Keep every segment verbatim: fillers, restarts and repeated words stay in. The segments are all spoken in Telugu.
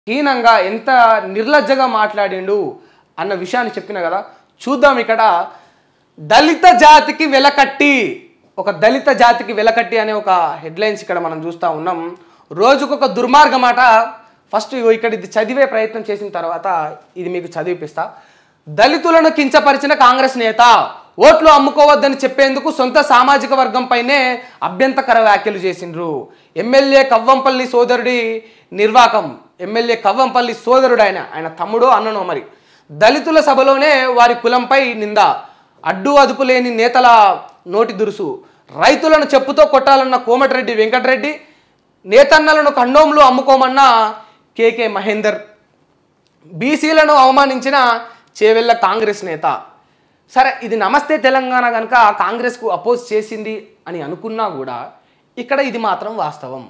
హీనంగా ఎంత నిర్లజ్జగా మాట్లాడిండు అన్న విషయాన్ని చెప్పిన కదా. చూద్దాం. ఇక్కడ దళిత జాతికి వెలకట్టి, ఒక దళిత జాతికి వెలకట్టి అనే ఒక హెడ్లైన్స్ ఇక్కడ మనం చూస్తూ ఉన్నాం. రోజుకొక దుర్మార్గ మాట. ఫస్ట్ ఇక్కడ ఇది చదివే ప్రయత్నం చేసిన తర్వాత ఇది మీకు చదివిపిస్తా. దళితులను కించపరిచిన కాంగ్రెస్ నేత ఓట్లు అమ్ముకోవద్దని చెప్పేందుకు సొంత సామాజిక వర్గంపైనే అభ్యంతరకర వ్యాఖ్యలు చేసిండ్రు. ఎమ్మెల్యే కవ్వంపల్లి సోదరుడి నిర్వాకం. ఎమ్మెల్యే కవ్వంపల్లి సోదరుడు, ఆయన ఆయన తమ్ముడో అన్ననో మరి. దళితుల సభలోనే వారి కులంపై నింద. అడ్డు అదుపు లేని నేతల నోటి దురుసు. రైతులను చెప్పుతో కొట్టాలన్న కోమటిరెడ్డి వెంకటరెడ్డి, నేతన్నలను కండోంలు అమ్ముకోమన్న కేకే మహేందర్, బీసీలను అవమానించిన చేవెళ్ళ కాంగ్రెస్ నేత. సరే, ఇది నమస్తే తెలంగాణ కనుక కాంగ్రెస్కు అపోజ్ చేసింది అని అనుకున్నా కూడా ఇక్కడ ఇది మాత్రం వాస్తవం.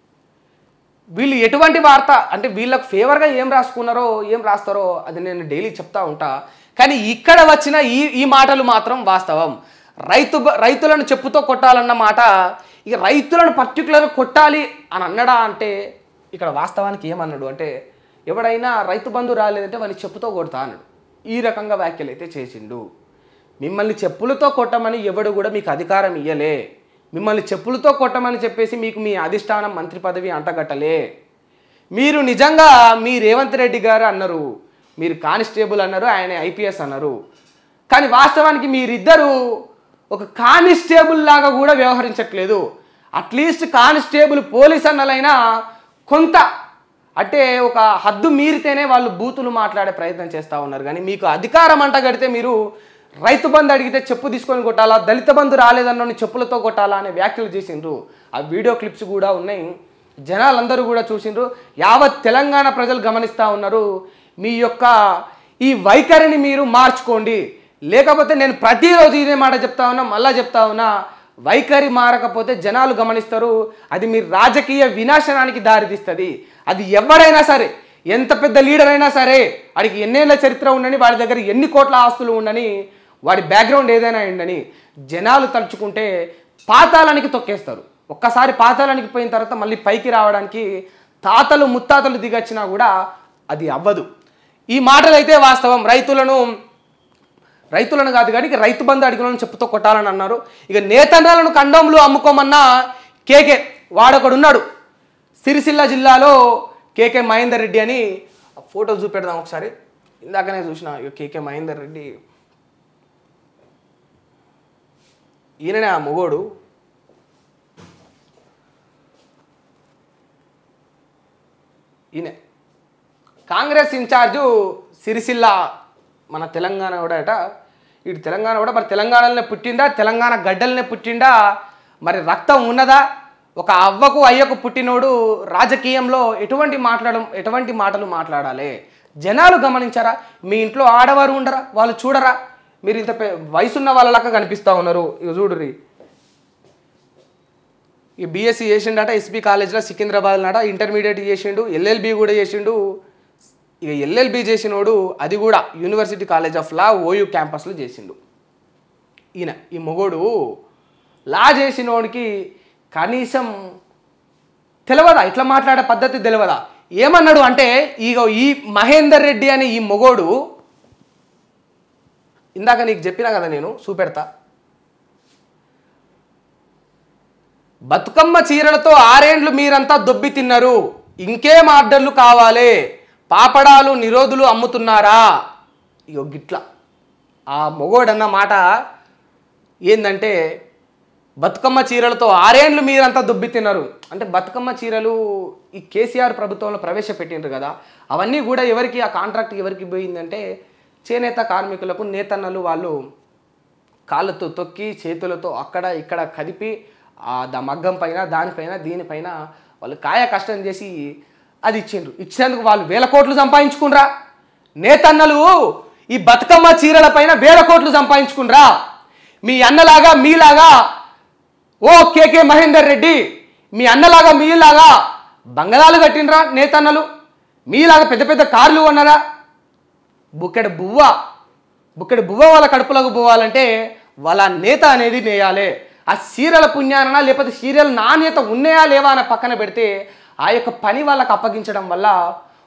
వీళ్ళు ఎటువంటి వార్త అంటే వీళ్ళకు ఫేవర్గా ఏం రాసుకున్నారో ఏం రాస్తారో అది నేను డైలీ చెప్తా ఉంటా. కానీ ఇక్కడ వచ్చిన ఈ ఈ మాటలు మాత్రం వాస్తవం. రైతు రైతులను చెప్పుతో కొట్టాలన్న మాట, ఇక రైతులను పర్టికులర్ కొట్టాలి అని అన్నడా అంటే ఇక్కడ వాస్తవానికి ఏమన్నాడు అంటే, ఎవడైనా రైతు బంధు రాలేదంటే వాడిని చెప్పుతో కొడతా అన్నాడు. ఈ రకంగా వ్యాఖ్యలు అయితే చేసిండు. మిమ్మల్ని చెప్పులతో కొట్టమని ఎవడు కూడా మీకు అధికారం ఇయ్యలే. మిమ్మల్ని చెప్పులతో కొట్టమని చెప్పేసి మీకు మీ అధిష్టానం మంత్రి పదవి అంటగట్టలే. మీరు నిజంగా మీ రేవంత్ రెడ్డి గారు అన్నారు, మీరు కానిస్టేబుల్ అన్నారు, ఆయన ఐపీఎస్ అన్నారు. కానీ వాస్తవానికి మీరిద్దరూ ఒక కానిస్టేబుల్ లాగా కూడా వ్యవహరించట్లేదు. అట్లీస్ట్ కానిస్టేబుల్ పోలీస్ అన్నలైనా కొంత అంటే ఒక హద్దు మీరితేనే వాళ్ళు బూతులు మాట్లాడే ప్రయత్నం చేస్తూ ఉన్నారు. కానీ మీకు అధికారం అంటగడితే మీరు రైతు బంధు అడిగితే చెప్పు తీసుకొని కొట్టాలా, దళిత బంధు రాలేదన్న చెప్పులతో కొట్టాలా అనే వ్యాఖ్యలు చేసిండ్రు. ఆ వీడియో క్లిప్స్ కూడా ఉన్నాయి, జనాలందరూ కూడా చూసిండ్రు. యావత్ తెలంగాణ ప్రజలు గమనిస్తూ ఉన్నారు. మీ యొక్క ఈ వైఖరిని మీరు మార్చుకోండి, లేకపోతే నేను ప్రతిరోజు ఇదే మాట చెప్తా ఉన్నా, మళ్ళా చెప్తా ఉన్నా, వైఖరి మారకపోతే జనాలు గమనిస్తారు. అది మీ రాజకీయ వినాశనానికి దారితీస్తుంది. అది ఎవరైనా సరే, ఎంత పెద్ద లీడర్ అయినా సరే, వాడికి ఎన్నేళ్ళ చరిత్ర ఉండని, వాడి దగ్గర ఎన్ని కోట్ల ఆస్తులు ఉండని, వాడి బ్యాక్గ్రౌండ్ ఏదైనా ఉండని, జనాలు తలుచుకుంటే పాతాళానికి తొక్కేస్తారు. ఒక్కసారి పాతాళానికి పోయిన తర్వాత మళ్ళీ పైకి రావడానికి తాతలు ముత్తాతలు దిగొచ్చినా కూడా అది అవ్వదు. ఈ మాటలు అయితే వాస్తవం. రైతులను రైతులను కాదు కానీ రైతు బంధు అడిగిన చెప్పుతో కొట్టాలని అన్నారు. ఇక నేతన్నలను కండోంలు అమ్ముకోమన్నా కేకే వాడొకడున్నాడు. సిరిసిల్ల జిల్లాలో కేకే మహేందర్ రెడ్డి అని ఫోటో చూపెడదాం ఒకసారి. ఇందాకనే చూసిన ఇక కేకే మహేందర్ రెడ్డి, ఈయననే ఆ మొగోడు. ఈయన కాంగ్రెస్ ఇన్ఛార్జు సిరిసిల్ల, మన తెలంగాణ కూడా అట. ఇటు తెలంగాణ కూడా మరి తెలంగాణలోనే పుట్టిండా, తెలంగాణ గడ్డలనే పుట్టిండా, మరి రక్తం ఉన్నదా? ఒక అవ్వకు అయ్యకు పుట్టినోడు రాజకీయంలో ఎటువంటి మాట్లాడడం ఎటువంటి మాటలు మాట్లాడాలి జనాలు గమనించారా? మీ ఇంట్లో ఆడవారు ఉండరా? వాళ్ళు చూడరా? మీరు ఇంత వయసున్న వాళ్ళలాగా కనిపిస్తూ ఉన్నారు. ఇక చూడుర్రి, ఈ బీఎస్సీ చేసిండట ఎస్పీ కాలేజ్లో సికింద్రాబాద్ నాట, ఇంటర్మీడియట్ చేసిండు, ఎల్ఎల్బి కూడా చేసిండు. ఇక ఎల్ఎల్బి చేసినోడు అది కూడా university college of law OU క్యాంపస్లో చేసిండు. ఈయన ఈ మొగోడు లా చేసినోడికి కనీసం తెలియదా? ఇట్లా మాట్లాడే పద్ధతి తెలియదా? ఏమన్నాడు అంటే, ఇక ఈ మహేందర్ రెడ్డి అని ఈ మొగోడు, ఇందాక నీకు చెప్పినా కదా నేను చూపెడతా, బతుకమ్మ చీరలతో ఆరేండ్లు మీరంతా దొబ్బి తిన్నారు, ఇంకేం ఆర్డర్లు కావాలి, పాపడాలు నిరోధులు అమ్ముతున్నారా? ఇగో గిట్ల ఆ మొగోడన్న మాట ఏందంటే, బతుకమ్మ చీరలతో ఆరేండ్లు మీరంతా దొబ్బి తిన్నారు అంటే, బతుకమ్మ చీరలు ఈ కేసీఆర్ ప్రభుత్వంలో ప్రవేశపెట్టిండ్రు కదా, అవన్నీ కూడా ఎవరికి ఆ కాంట్రాక్ట్ ఎవరికి పోయిందంటే చేనేత కార్మికులకు. నేతన్నలు వాళ్ళు కాళ్ళతో తొక్కి చేతులతో అక్కడ ఇక్కడ కదిపి ఆ మగ్గం పైన దానిపైన దీనిపైన వాళ్ళు కాయ కష్టం చేసి అది ఇచ్చిండ్రు. ఇచ్చేందుకు వాళ్ళు వేల కోట్లు సంపాదించుకున్రా. నేతన్నలు ఈ బతుకమ్మ చీరల పైన వేల కోట్లు సంపాదించుకున్రా. మీ అన్నలాగా మీలాగా ఓ కేకే మహేందర్ రెడ్డి, మీ అన్నలాగా మీలాగా బంగళాలు కట్టినరా నేతన్నలు? మీలాగా పెద్ద పెద్ద కార్లు కొన్నారా? బుక్కెడు బువ్వ బుక్కెడు బువ్వ వాళ్ళ కడుపులోకి పోవాలంటే వాళ్ళ నేత అనేది నేయాలి. ఆ చీరల పుణ్యాన లేకపోతే చీరల నాణ్యత ఉన్నాయా లేవా అని పక్కన పెడితే ఆ యొక్క పని వాళ్ళకు అప్పగించడం వల్ల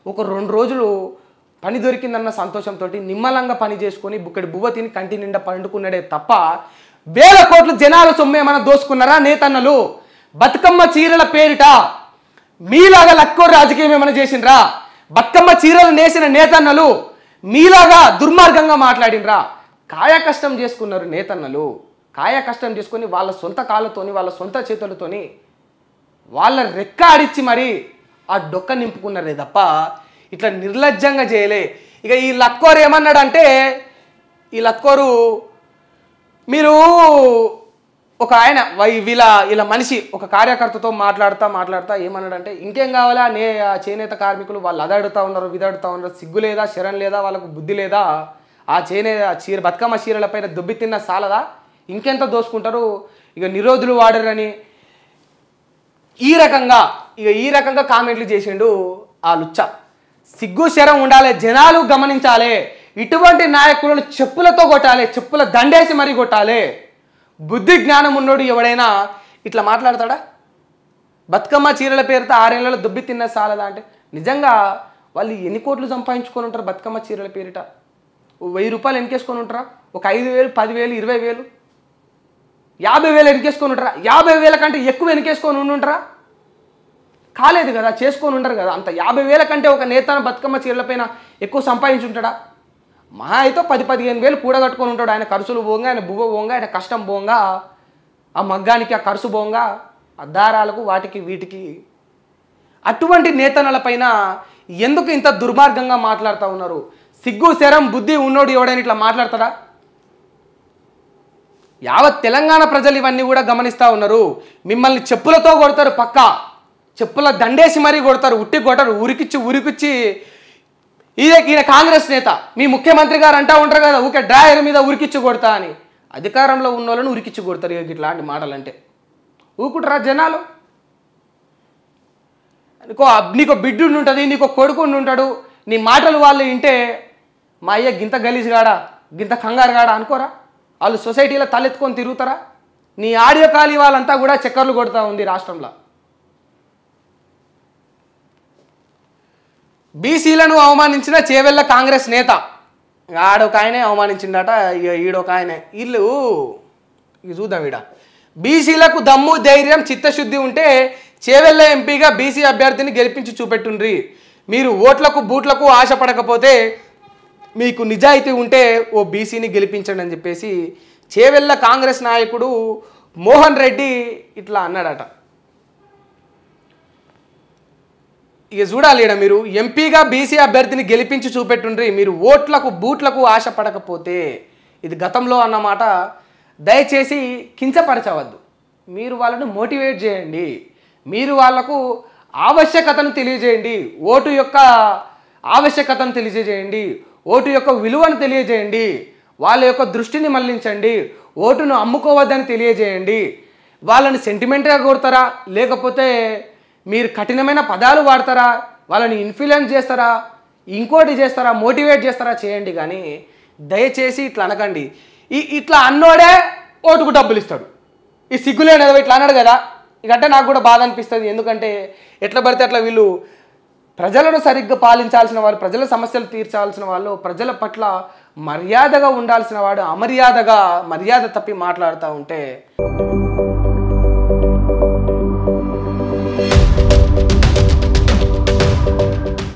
ఒక రెండు రోజులు పని దొరికిందన్న సంతోషంతో నిమ్మలంగా పని చేసుకొని బుక్కడి బువ్వ తిని కంటి నిండా పండుకున్నాడే తప్ప వేల కోట్లు జనాల సొమ్ము ఏమైనా దోసుకున్నారా నేతన్నలు? బతుకమ్మ చీరల పేరిట మీలాగా లక్కో రాజకీయం ఏమైనా చేసిండ్రా? బతుకమ్మ చీరలు నేసిన నేతన్నలు మీలాగా దుర్మార్గంగా మాట్లాడినరా? కాయ కష్టం చేసుకున్నారు నేతన్నలు. కాయ కష్టం చేసుకొని వాళ్ళ సొంత కాళ్ళతోని వాళ్ళ సొంత చేతులతోని వాళ్ళ రెక్క ఆడిచ్చి మరి ఆ డొక్క నింపుకున్నారే తప్ప ఇట్లా నిర్లజ్జంగా చేయలే. ఇక ఈ లక్కోరు ఏమన్నాడంటే, ఈ లక్కోరు మీరు ఒక ఆయన వీళ్ళ వీళ్ళ మనిషి ఒక కార్యకర్తతో మాట్లాడుతూ మాట్లాడుతూ ఏమన్నాడంటే, ఇంకేం కావాలా నే చేనేత కార్మికులు వాళ్ళు అది అడుగుతూ ఉన్నారు ఇది అడుగుతూ ఉన్నారు, సిగ్గు లేదా శరం లేదా వాళ్ళకు బుద్ధి లేదా? ఆ చేనే చీర బతుకమ్మ చీరల పైన దుబ్బి తిన్న సాలదా? ఇంకెంత దోసుకుంటారు? ఇక నిరోధులు వాడరని ఈ రకంగా ఇక ఈ రకంగా కామెంట్లు చేసిండు ఆ లుచ్చ. సిగ్గు శరం ఉండాలి, జనాలు గమనించాలి. ఇటువంటి నాయకులను చెప్పులతో కొట్టాలి, చెప్పుల దండేసి మరీ కొట్టాలి. బుద్ధి జ్ఞానం ఉన్నోడు ఎవడైనా ఇట్లా మాట్లాడతాడా? బతుకమ్మ చీరల పేరుతో ఆరేళ్లలో దుబ్బి తిన్న సాలదా అంటే నిజంగా వాళ్ళు ఎన్ని కోట్లు సంపాదించుకొని ఉంటారు బతుకమ్మ చీరల పేరిట? వెయ్యి రూపాయలు ఎన్కేసుకొని ఉంటారా? ఒక ఐదు వేలు పదివేలు ఇరవై వేలు యాభై వేలు ఎన్కేసుకొని ఉంటారా? యాభై వేల కంటే ఎక్కువ ఎన్కేసుకొని ఉండుంటారా? కాలేదు కదా, చేసుకొని ఉంటారు కదా. అంత యాభై వేల కంటే ఒక నేత బతుకమ్మ చీరలపైన ఎక్కువ సంపాదించుంటాడా? మహా అయితే పది పదిహేను వేలు కూడగట్టుకొని ఉంటాడు. ఆయన ఖర్చులు పోగా, ఆయన బువ్వ పోగా, ఆయన కష్టం పోగా, ఆ మగ్గానికి ఆ ఖర్చు పోగా, ఆ దారాలకు వాటికి వీటికి. అటువంటి నేతనలపైన ఎందుకు ఇంత దుర్మార్గంగా మాట్లాడుతూ ఉన్నారు? సిగ్గు శరం బుద్ధి ఉన్నోడు ఎవడైనా ఇట్లా మాట్లాడతాడా? యావత్ తెలంగాణ ప్రజలు ఇవన్నీ కూడా గమనిస్తూ ఉన్నారు. మిమ్మల్ని చెప్పులతో కొడతారు, పక్క చెప్పుల దండేసి మరీ కొడతారు, ఉట్టి కొట్టరు, ఉరికిచ్చి ఉరికిచ్చి. ఈయన ఈయన కాంగ్రెస్ నేత, మీ ముఖ్యమంత్రి గారు అంటూ ఉంటారు కదా ఊకే డ్రాయర్ మీద ఉరికిచ్చి కొడతా అని. అధికారంలో ఉన్న వాళ్ళని ఉరికిచ్చి కొడతారు ఇక ఇట్లాంటి మాటలు అంటే. ఊకుంటారా జనాలు? నీకో నీకు బిడ్డుండి ఉంటుంది, నీకు కొడుకుండి ఉంటాడు, నీ మాటలు వాళ్ళు వింటే మా అయ్య గింత గలీజ్గాడా గింత కంగారుగాడా అనుకోరా? వాళ్ళు సొసైటీలో తలెత్తుకొని తిరుగుతారా? నీ ఆడియో కాలి వాళ్ళంతా కూడా చక్కర్లు కొడుతూ ఉంది రాష్ట్రంలో. బీసీలను అవమానించిన చేవెళ్ళ కాంగ్రెస్ నేత, ఆడొక ఆయనే అవమానించిండట, ఇక ఈడొక ఆయనే. వీళ్ళు ఇక చూద్దాం. ఈడ బీసీలకు దమ్ము ధైర్యం చిత్తశుద్ధి ఉంటే చేవెళ్ళ ఎంపీగా బీసీ అభ్యర్థిని గెలిపించి చూపెట్టుండ్రి. మీరు ఓట్లకు బూట్లకు ఆశపడకపోతే మీకు నిజాయితీ ఉంటే ఓ బీసీని గెలిపించండి అని చెప్పేసి చేవెళ్ళ కాంగ్రెస్ నాయకుడు మోహన్ రెడ్డి ఇట్లా అన్నాడట. ఇక చూడాలి ఈడ మీరు ఎంపీగా బీసీ అభ్యర్థిని గెలిపించి చూపెట్టుండ్రి, మీరు ఓట్లకు బూట్లకు ఆశపడకపోతే. ఇది గతంలో అన్నమాట. దయచేసి కించపరచవద్దు. మీరు వాళ్ళను మోటివేట్ చేయండి, మీరు వాళ్లకు ఆవశ్యకతను తెలియజేయండి, ఓటు యొక్క ఆవశ్యకతను తెలియజేయండి, ఓటు యొక్క విలువను తెలియజేయండి, వాళ్ళ యొక్క దృష్టిని మళ్లించండి, ఓటును అమ్ముకోవద్దని తెలియజేయండి. వాళ్ళని సెంటిమెంట్గా కొడతారా, లేకపోతే మీరు కఠినమైన పదాలు వాడతారా, వాళ్ళని ఇన్ఫ్లుయెన్స్ చేస్తారా, ఇంకోటి చేస్తారా, మోటివేట్ చేస్తారా చేయండి. కానీ దయచేసి ఇట్లా అనకండి. ఈ ఇట్లా అన్నోడే ఓటుకు డబ్బులు ఇస్తాడు. ఈ సిగ్గులేనిదో ఇట్లా అన్నాడు కదా, ఇకంటే నాకు కూడా బాధ అనిపిస్తుంది. ఎందుకంటే ఎట్లా పడితే అట్లా వీళ్ళు ప్రజలను సరిగ్గా పాలించాల్సిన వాళ్ళు, ప్రజల సమస్యలు తీర్చాల్సిన వాళ్ళు, ప్రజల పట్ల మర్యాదగా ఉండాల్సిన వాడు అమర్యాదగా మర్యాద తప్పి మాట్లాడుతూ ఉంటే